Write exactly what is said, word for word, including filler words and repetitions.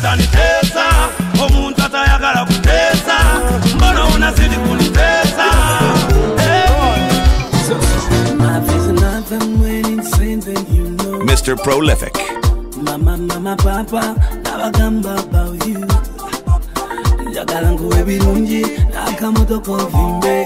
tanitesa omuntu atayagala kutesa mbona unazidi kunitesa Mister Prolific. Mama, mama, papa, nabagamba about you. Jagala nguwe birungi, nakamotoko vimbe.